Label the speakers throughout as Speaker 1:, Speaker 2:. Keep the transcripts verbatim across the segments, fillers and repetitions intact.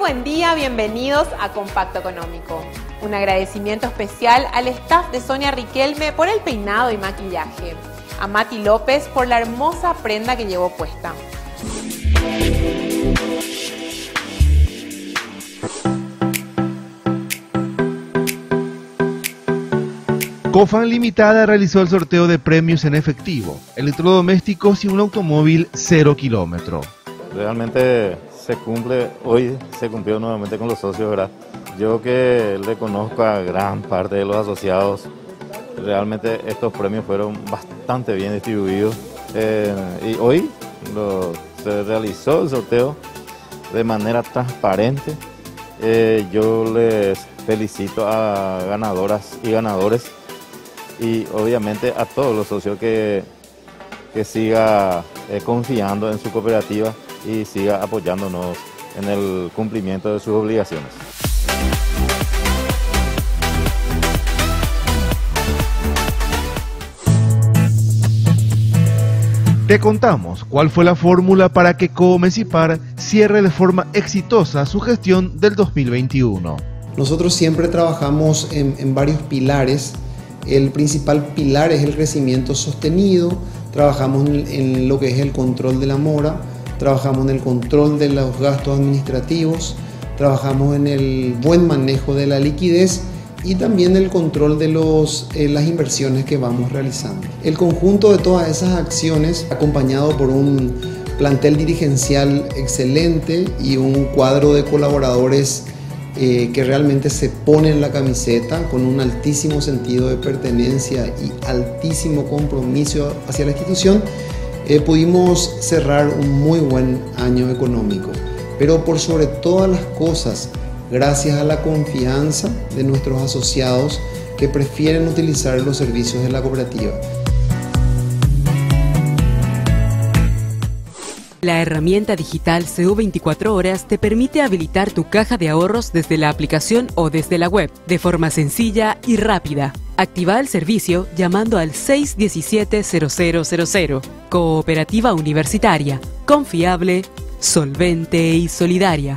Speaker 1: buen día, bienvenidos a Compacto Económico. Un agradecimiento especial al staff de Sonia Riquelme por el peinado y maquillaje. A Mati López por la hermosa prenda que llevó puesta.
Speaker 2: Cofan Limitada realizó el sorteo de premios en efectivo, electrodomésticos y un automóvil cero kilómetro.
Speaker 3: Realmente se cumple, hoy se cumplió nuevamente con los socios, ¿verdad? Yo que le conozco a gran parte de los asociados, realmente estos premios fueron bastante bien distribuidos. Eh, y hoy lo, se realizó el sorteo de manera transparente. Eh, yo les felicito a ganadoras y ganadores y obviamente a todos los socios que, que siga eh, confiando en su cooperativa y siga apoyándonos en el cumplimiento de sus obligaciones.
Speaker 2: Te contamos cuál fue la fórmula para que Coomecipar cierre de forma exitosa su gestión del dos mil veintiuno.
Speaker 4: Nosotros siempre trabajamos en, en varios pilares. El principal pilar es el crecimiento sostenido. Trabajamos en, en lo que es el control de la mora, trabajamos en el control de los gastos administrativos, trabajamos en el buen manejo de la liquidez y también el control de los, eh, las inversiones que vamos realizando. El conjunto de todas esas acciones, acompañado por un plantel dirigencial excelente y un cuadro de colaboradores eh, que realmente se ponen la camiseta con un altísimo sentido de pertenencia y altísimo compromiso hacia la institución, eh, pudimos cerrar un muy buen año económico. Pero por sobre todas las cosas, gracias a la confianza de nuestros asociados que prefieren utilizar los servicios de la cooperativa.
Speaker 5: La herramienta digital C U veinticuatro horas te permite habilitar tu caja de ahorros desde la aplicación o desde la web, de forma sencilla y rápida. Activa el servicio llamando al seis uno siete cero cero cero cero. Cooperativa Universitaria, confiable, solvente y solidaria.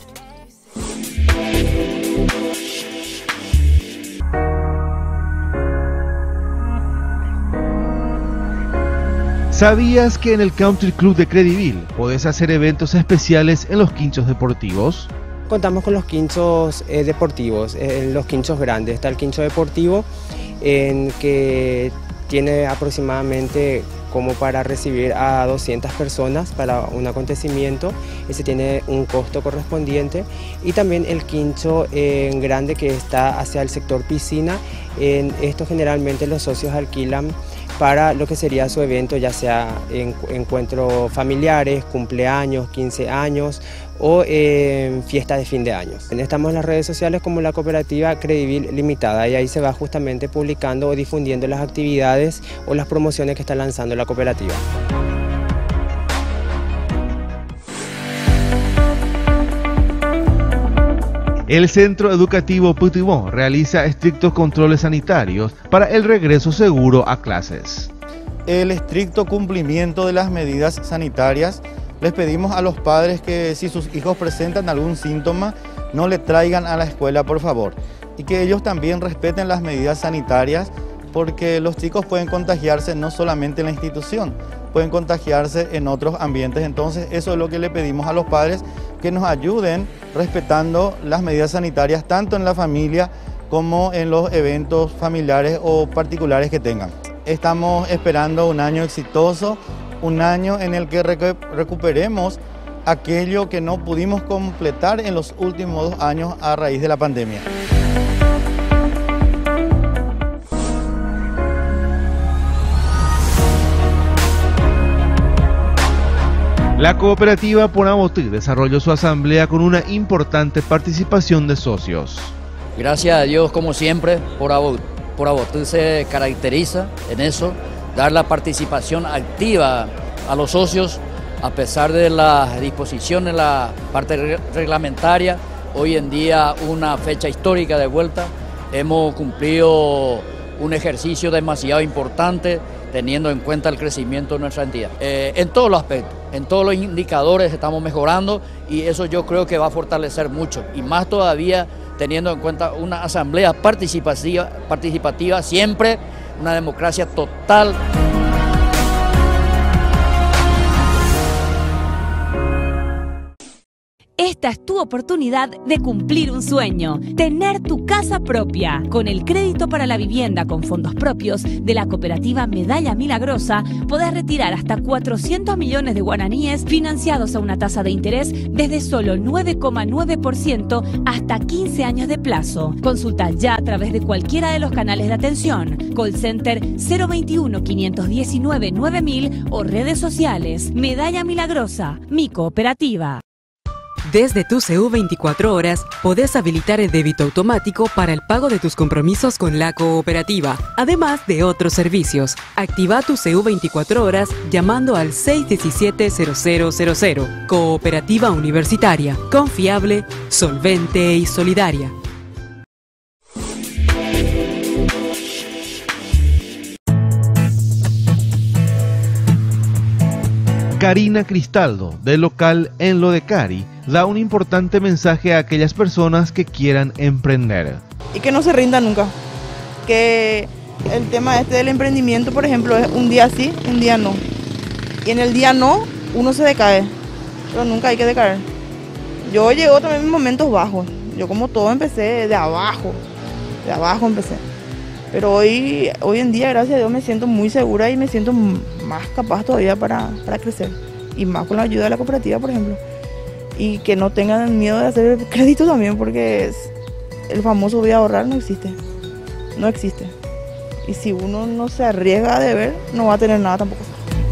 Speaker 2: ¿Sabías que en el Country Club de Crediville podés hacer eventos especiales en los quinchos deportivos?
Speaker 6: Contamos con los quinchos eh, deportivos, eh, los quinchos grandes. Está el quincho deportivo en que tiene aproximadamente como para recibir a doscientas personas para un acontecimiento. Ese tiene un costo correspondiente. Y también el quincho eh, grande que está hacia el sector piscina. En esto generalmente los socios alquilan para lo que sería su evento, ya sea en, encuentros familiares, cumpleaños, quince años o eh, fiesta de fin de año. Estamos en las redes sociales como la cooperativa Crediville Limitada y ahí se va justamente publicando o difundiendo las actividades o las promociones que está lanzando la cooperativa.
Speaker 2: El Centro Educativo Putigón realiza estrictos controles sanitarios para el regreso seguro a clases.
Speaker 7: El estricto cumplimiento de las medidas sanitarias. Les pedimos a los padres que si sus hijos presentan algún síntoma, no le traigan a la escuela, por favor. Y que ellos también respeten las medidas sanitarias, porque los chicos pueden contagiarse no solamente en la institución, pueden contagiarse en otros ambientes. Entonces eso es lo que le pedimos a los padres, que nos ayuden respetando las medidas sanitarias tanto en la familia como en los eventos familiares o particulares que tengan. Estamos esperando un año exitoso, un año en el que recuperemos aquello que no pudimos completar en los últimos dos años a raíz de la pandemia.
Speaker 2: La cooperativa Ponabotí desarrolló su asamblea con una importante participación de socios.
Speaker 8: Gracias a Dios, como siempre, Ponabotí se caracteriza en eso, dar la participación activa a los socios, a pesar de las disposiciones en la parte reglamentaria. Hoy en día una fecha histórica de vuelta, hemos cumplido un ejercicio demasiado importante teniendo en cuenta el crecimiento de nuestra entidad, eh, en todos los aspectos. en todos los indicadores estamos mejorando y eso yo creo que va a fortalecer mucho. Y más todavía teniendo en cuenta una asamblea participativa, participativa siempre, una democracia total.
Speaker 9: Esta es tu oportunidad de cumplir un sueño, tener tu casa propia. Con el crédito para la vivienda con fondos propios de la cooperativa Medalla Milagrosa, podés retirar hasta cuatrocientos millones de guaraníes financiados a una tasa de interés desde solo nueve coma nueve por ciento hasta quince años de plazo. Consulta ya a través de cualquiera de los canales de atención, call center cero veintiuno, quinientos diecinueve, nueve mil o redes sociales. Medalla Milagrosa, mi cooperativa.
Speaker 5: Desde tu C U veinticuatro horas, podés habilitar el débito automático para el pago de tus compromisos con la cooperativa, además de otros servicios. Activa tu C U veinticuatro horas llamando al seis uno siete, cero cero cero cero. Cooperativa Universitaria, confiable, solvente y solidaria.
Speaker 2: Karina Cristaldo, del local En Lo de Cari, da un importante mensaje a aquellas personas que quieran emprender.
Speaker 10: Y que no se rindan nunca. Que el tema este del emprendimiento, por ejemplo, es un día sí, un día no. Y en el día no, uno se decae, pero nunca hay que decaer. Yo llego también en momentos bajos. Yo como todo empecé de abajo, de abajo empecé. Pero hoy, hoy en día, gracias a Dios, me siento muy segura y me siento más capaz todavía para, para crecer. Y más con la ayuda de la cooperativa, por ejemplo. Y que no tengan miedo de hacer crédito también, porque es, el famoso voy a ahorrar no existe. No existe. Y si uno no se arriesga a deber, no va a tener nada tampoco.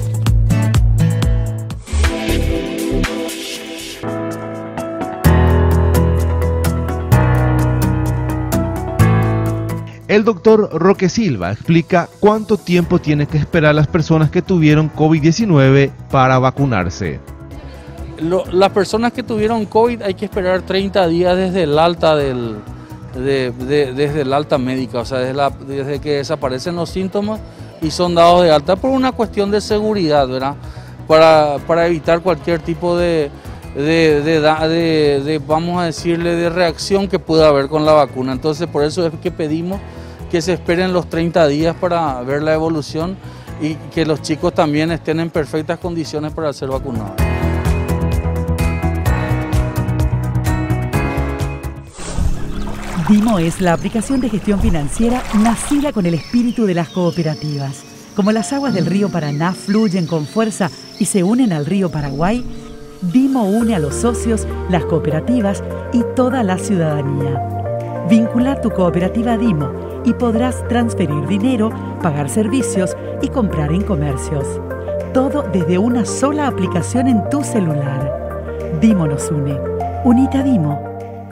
Speaker 2: El doctor Roque Silva explica cuánto tiempo tienen que esperar las personas que tuvieron COVID diecinueve para vacunarse.
Speaker 11: Lo, las personas que tuvieron COVID hay que esperar treinta días desde el alta del, de, de, desde el alta médica, o sea, desde, la, desde que desaparecen los síntomas y son dados de alta por una cuestión de seguridad, ¿verdad? Para, para evitar cualquier tipo de, de, de, de, de, vamos a decirle, de reacción que pueda haber con la vacuna. Entonces, por eso es que pedimos que se esperen los treinta días para ver la evolución y que los chicos también estén en perfectas condiciones para ser vacunados.
Speaker 12: Dimo es la aplicación de gestión financiera nacida con el espíritu de las cooperativas. Como las aguas del río Paraná fluyen con fuerza y se unen al río Paraguay, Dimo une a los socios, las cooperativas y toda la ciudadanía. Vincular tu cooperativa a Dimo y podrás transferir dinero, pagar servicios y comprar en comercios. Todo desde una sola aplicación en tu celular. Dimo nos une. Unite a Dimo.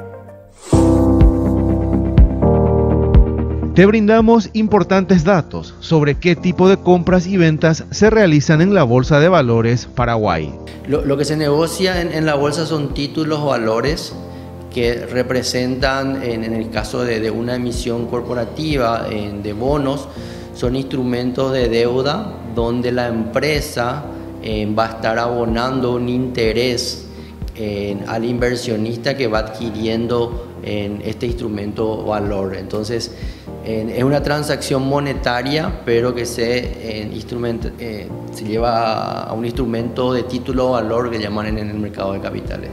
Speaker 2: Te brindamos importantes datos sobre qué tipo de compras y ventas se realizan en la Bolsa de Valores Paraguay.
Speaker 13: Lo, lo que se negocia en, en la bolsa son títulos o valores que representan, en, en el caso de, de una emisión corporativa en, de bonos, son instrumentos de deuda donde la empresa eh, va a estar abonando un interés eh, al inversionista que va adquiriendo en este instrumento valor. Entonces, eh, es una transacción monetaria, pero que se, eh, instrumento, eh, se lleva a un instrumento de título o valor que llaman en el mercado de capitales.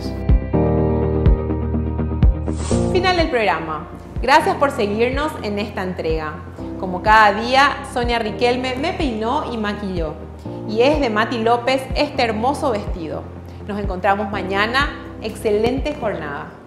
Speaker 1: Final del programa. Gracias por seguirnos en esta entrega. Como cada día, Sonia Riquelme me peinó y maquilló. Y es de Mati López este hermoso vestido. Nos encontramos mañana. Excelente jornada.